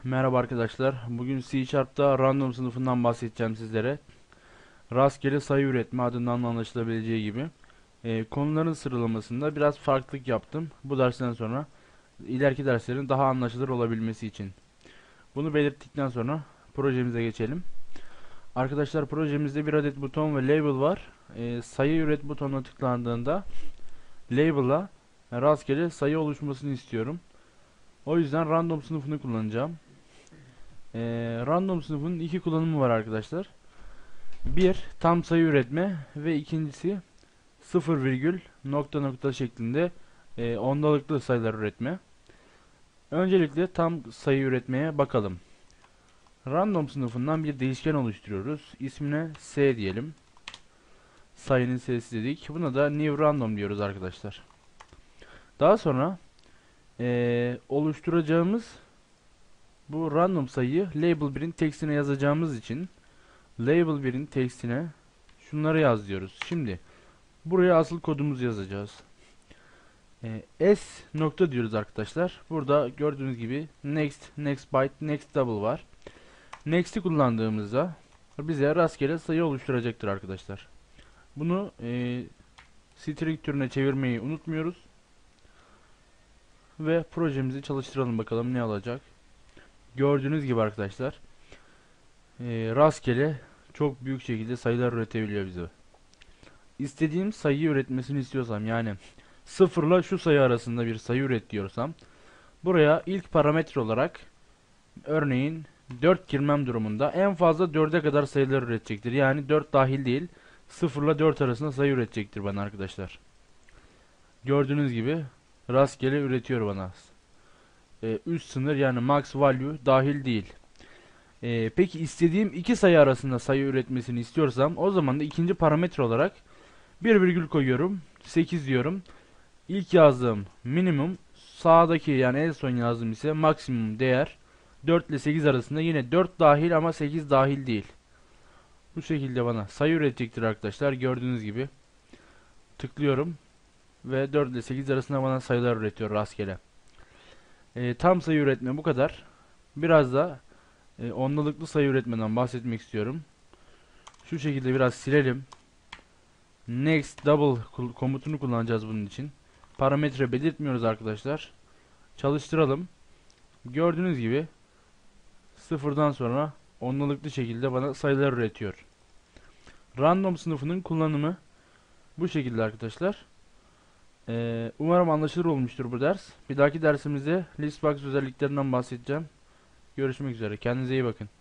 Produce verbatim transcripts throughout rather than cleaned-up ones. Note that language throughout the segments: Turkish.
Merhaba arkadaşlar. Bugün C Sharp'ta random sınıfından bahsedeceğim sizlere. Rastgele sayı üretme adından anlaşılabileceği gibi. Ee, konuların sıralamasında biraz farklılık yaptım. Bu dersten sonra ileriki derslerin daha anlaşılır olabilmesi için. Bunu belirttikten sonra projemize geçelim. Arkadaşlar projemizde bir adet buton ve label var. Ee, sayı üret butonuna tıklandığında label'a rastgele sayı oluşmasını istiyorum. O yüzden random sınıfını kullanacağım. Ee, random sınıfının iki kullanımı var arkadaşlar. Bir, tam sayı üretme ve ikincisi sıfır virgül nokta nokta şeklinde e, ondalıklı sayılar üretme. Öncelikle tam sayı üretmeye bakalım. Random sınıfından bir değişken oluşturuyoruz. İsmine S diyelim. Sayının S'si dedik. Buna da new random diyoruz arkadaşlar. Daha sonra e, oluşturacağımız bu random sayıyı label birin tekstine yazacağımız için label birin tekstine şunları yaz diyoruz. Şimdi buraya asıl kodumuzu yazacağız. Ee, S nokta diyoruz arkadaşlar. Burada gördüğünüz gibi next, next byte, next double var. Next'i kullandığımızda bize rastgele sayı oluşturacaktır arkadaşlar. Bunu e, string türüne çevirmeyi unutmuyoruz. Ve projemizi çalıştıralım bakalım ne olacak. Gördüğünüz gibi arkadaşlar e, rastgele çok büyük şekilde sayılar üretebiliyor bize. İstediğim sayıyı üretmesini istiyorsam, yani sıfırla şu sayı arasında bir sayı üret diyorsam, buraya ilk parametre olarak örneğin dört girmem durumunda en fazla dörde kadar sayılar üretecektir. Yani dört dahil değil, sıfırla dört arasında sayı üretecektir bana arkadaşlar. Gördüğünüz gibi rastgele üretiyor bana. Ee, üst sınır, yani max value dahil değil. Ee, peki istediğim iki sayı arasında sayı üretmesini istiyorsam, o zaman da ikinci parametre olarak bir virgül koyuyorum. sekiz diyorum. İlk yazdığım minimum, sağdaki yani en son yazdığım ise maksimum değer. dört ile sekiz arasında yine dört dahil ama sekiz dahil değil. Bu şekilde bana sayı üretecektir arkadaşlar. Gördüğünüz gibi tıklıyorum ve dört ile sekiz arasında bana sayılar üretiyor rastgele. E, tam sayı üretme bu kadar. Biraz da e, ondalıklı sayı üretmeden bahsetmek istiyorum. Şu şekilde biraz silelim. Next double komutunu kullanacağız bunun için. Parametre belirtmiyoruz arkadaşlar. Çalıştıralım. Gördüğünüz gibi sıfırdan sonra ondalıklı şekilde bana sayılar üretiyor. Random sınıfının kullanımı bu şekilde arkadaşlar. Ee, umarım anlaşılır olmuştur bu ders. Bir dahaki dersimizde listbox özelliklerinden bahsedeceğim. Görüşmek üzere. Kendinize iyi bakın.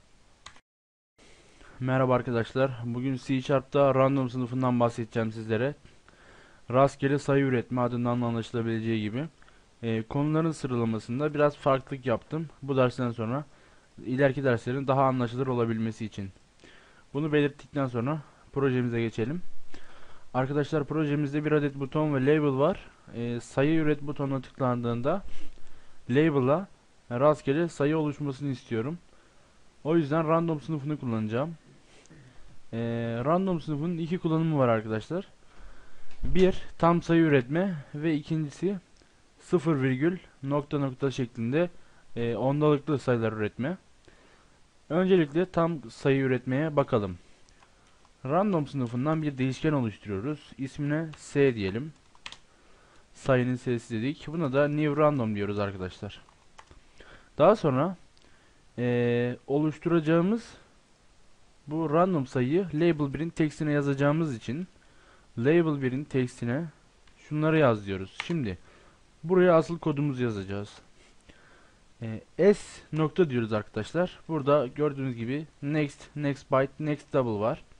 Merhaba arkadaşlar. Bugün C Sharp'ta random sınıfından bahsedeceğim sizlere. Rastgele sayı üretme adından anlaşılabileceği gibi. Ee, konuların sıralamasında biraz farklılık yaptım. Bu dersten sonra ileriki derslerin daha anlaşılır olabilmesi için. Bunu belirttikten sonra projemize geçelim. Arkadaşlar projemizde bir adet buton ve label var. Ee, sayı üret butonuna tıklandığında label'a rastgele sayı oluşmasını istiyorum. O yüzden random sınıfını kullanacağım. Ee, random sınıfının iki kullanımı var arkadaşlar. Bir, tam sayı üretme ve ikincisi sıfır virgül nokta nokta şeklinde e, ondalıklı sayılar üretme. Öncelikle tam sayı üretmeye bakalım. Random sınıfından bir değişken oluşturuyoruz. İsmine S diyelim. Sayının S'si dedik. Buna da new random diyoruz arkadaşlar. Daha sonra ee, oluşturacağımız bu random sayıyı label birin tekstine yazacağımız için label birin tekstine şunları yaz diyoruz. Şimdi buraya asıl kodumuzu yazacağız. Ee, S nokta diyoruz arkadaşlar. Burada gördüğünüz gibi next, next byte, next double var.